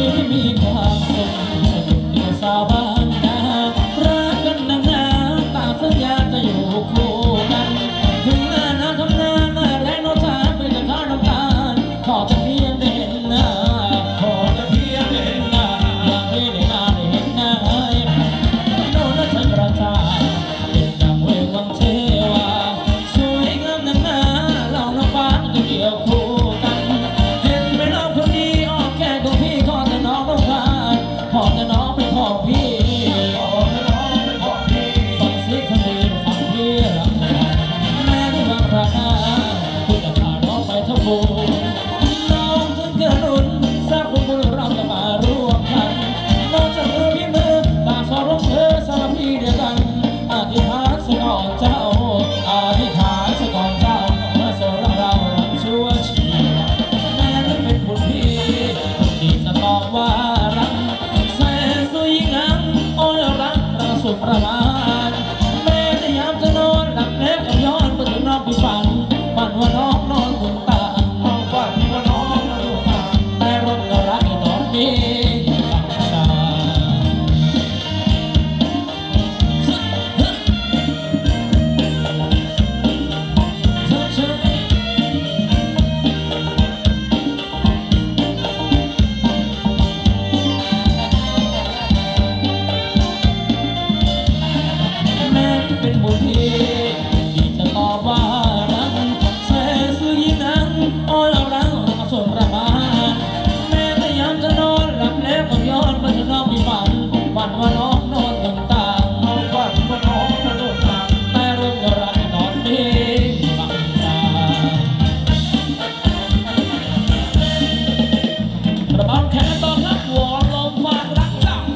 ไม่มีความสุขสนุกเดียวสาวบ้านนารักกันนานๆตามสัญญาจะอยู่คู่กันถึงหน้านาทำนาหน้าแรงโน้ตชาไม่จะข้าวน้ำตาลขอจะเพียงได้เห็นหน้าขอจะเพียงได้เห็นหน้าอย่างที่ได้มาได้เห็นหน้าโน่นนั่นฉันประชาเป็นดังเววังเทวาสวยงามนานๆเราน้ำฟ้าจะเกี่ยวคู่กันเห็นไหมน้องคนนี้อ้อมแค่ตัวพี่ขอแต่น้องต้องการขอแต่น้องเป็นของพี่ขอแต่น้องเป็นของพี่ฟังสิคนดีฟังพี่รักกันแม้ที่บางราคาพี่จะพาน้องไปทำบุญน้องถึงเกินอุ่นสร้างบุญเราจะมาร่วมกันน้องจะมือพี่มือต่างสองรักเธอสารพี่เดียวกันอธิษฐานสก่อนเจ้าอธิษฐานสก่อนเจ้าเมื่อสระเรารักชั่วชีแม้จะเป็นบุญพี่คนดีจะตอบว่ารักแสนสวยยิ่งนักโอ้ยรักเราสุดประมาณแม้ในยามจะนอนหลับแนบกับย้อนไปถึงน้องพี่ฝันว่าน้องนอนถึงตาฝันว่าน้องนอนถึงตาแต่รถก็รักอีตอนนี้เป็นบุญที่จะตอบว่ารักแสนสวยยิ่งนักโอ้ยเรารักเราส่งประมาณแม้แต่ยามจะนอนหลับแล้วก็ย้อนไปถึงน้องมีฝันว่าน้องนอนถึงตาฝันว่าน้องนอนถึงตาแต่เรื่องรักตอนนี้บังตาระบำแขนตอนรับวอนลมฝากรักเจ้า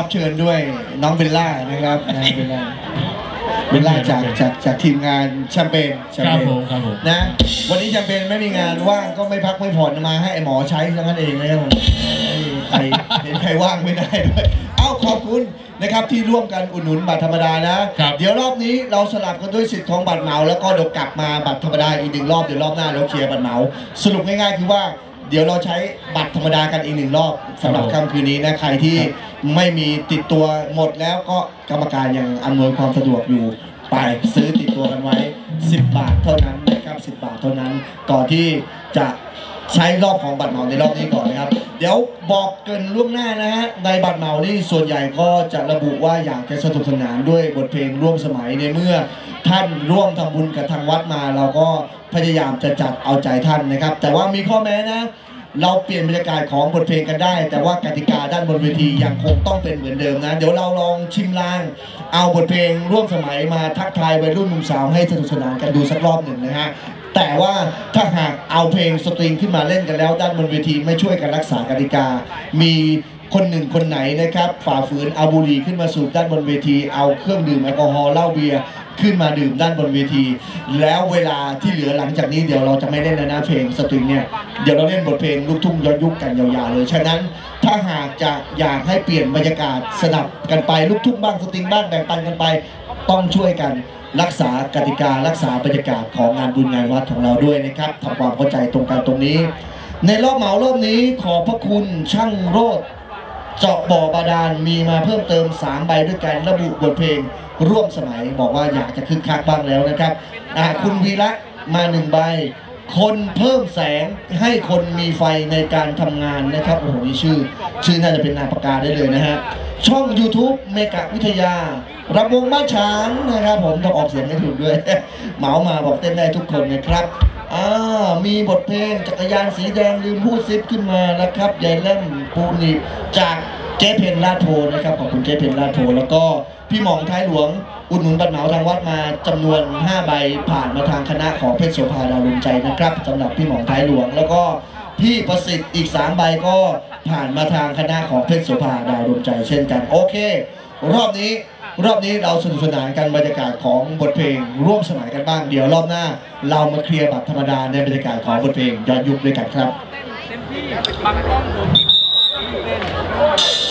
เชิญด้วยน้องเบลล่านะครับเบลล่าจากทีมงานแชมเปญนะวันนี้แชมเปญไม่มีงานว่างก็ไม่พักไม่ผ่อนมาให้หมอใช้ทั้งนั้นเองนะครับผมใครเห็นใครว่างไม่ได้ด้วยเอ้าขอบคุณนะครับที่ร่วมกันอุดหนุนบัตรธรรมดานะเดี๋ยวรอบนี้เราสลับกันด้วยสิทธิ์ของบัตรเหมาแล้วก็เดี๋ยวกลับมาบัตรธรรมดาอีก1 รอบเดี๋ยวรอบหน้าเราเคลียร์บัตรเหมาสรุปง่ายๆคือว่าเดี๋ยวเราใช้บัตรธรรมดากันอีก1 รอบสำหรับค่ำคืนนี้นะใครที่ไม่มีติดตัวหมดแล้วก็กรรมการยังอำนวยความสะดวกอยู่ไปซื้อติดตัวกันไว้10 บาทเท่านั้นนะครับ10 บาทเท่านั้นก่อนที่จะใช้รอบของบัตรเหมาในรอบนี้ก่อนนะครับเดี๋ยวบอกเกินล่วงหน้านะฮะในบัตรเหมานี่ส่วนใหญ่ก็จะระบุว่าอยากจะสนุกสนานด้วยบทเพลงร่วมสมัยในเมื่อท่านร่วมทำบุญกับทางวัดมาเราก็พยายามจะจัดเอาใจท่านนะครับแต่ว่ามีข้อแม้นะเราเปลี่ยนบรรยากาศของบทเพลงกันได้แต่ว่ากติกาด้านบนเวทียังคงต้องเป็นเหมือนเดิมนะเดี๋ยวเราลองชิมลางเอาบทเพลงร่วมสมัยมาทักทายวัยรุ่นหนุ่มสาวให้สนุกสนานกันดูสักรอบหนึ่งนะฮะแต่ว่าถ้าหากเอาเพลงสตริงขึ้นมาเล่นกันแล้วด้านบนเวทีไม่ช่วยกันรักษากติกามีคนหนึ่งคนไหนนะครับฝ่าฝืนเอาบุหรี่ขึ้นมาสูบด้านบนเวทีเอาเครื่องดื่มแอลกอฮอล์เหล้าเบียร์ขึ้นมาดื่มด้านบนเวทีแล้วเวลาที่เหลือหลังจากนี้เดี๋ยวเราจะไม่เล่นแล้วนะเพลงสตริงเนี่ยเดี๋ยวเราเล่นบทเพลงลูกทุ่งย้อนยุคกันยาวๆเลยฉะนั้นถ้าหากจะอยากให้เปลี่ยนบรรยากาศสนับกันไปลูกทุ่งบ้างสตริงบ้างแบ่งปันกันไปต้องช่วยกันรักษากติการักษาบรรยากาศของงานบุญงานวัดของเราด้วยนะครับทำความเข้าใจตรงกันตรงนี้ในรอบเหมารอบนี้ขอบพระคุณช่างโรจน์เจาะบ่อบาดาลมีมาเพิ่มเติม3 ใบด้วยกันระบุบทเพลงร่วมสมัยบอกว่าอยากจะคึกคักบ้างแล้วนะครับคุณวีระมา1 ใบคนเพิ่มแสงให้คนมีไฟในการทำงานนะครับโอ้โหนี่ชื่อน่าจะเป็นนามปากกาได้เลยนะฮะช่อง YouTube เมกะวิทยารำวงบ้านช้างนะครับผมต้องออกเสียงให้ถูกด้วยเหมามาบอกเต้นได้ทุกคนนะครับมีบทเพลงจักรยานสีแดงลืมพูดซิปขึ้นมาแล้วครับยายเล่มปูนิจากเจ๊เพนลาดโพนะครับขอบคุณเจ๊เพนลาดโพแล้วก็พี่หม่องท้ายหลวงอุดหนุนบัตรเหมาทางวัดมาจำนวน5 ใบผ่านมาทางคณะของเพชรโสภาดาวดวงใจนะครับสำหรับพี่หม่องท้ายหลวงแล้วก็พี่ประสิทธิ์อีก3 ใบก็ผ่านมาทางคณะของเพชรโสภาดาวดวงใจเช่นกันโอเครอบนี้เราสนุกสนานกันบรรยากาศของบทเพลงร่วมสมัยกันบ้างเดี๋ยวรอบหน้าเรามาเคลียร์บัตรธรรมดาในบรรยากาศของบทเพลงย้อนยุคด้วยกันครับ